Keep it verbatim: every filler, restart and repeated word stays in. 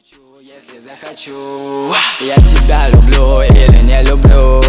Если захочу, я тебя люблю или не люблю.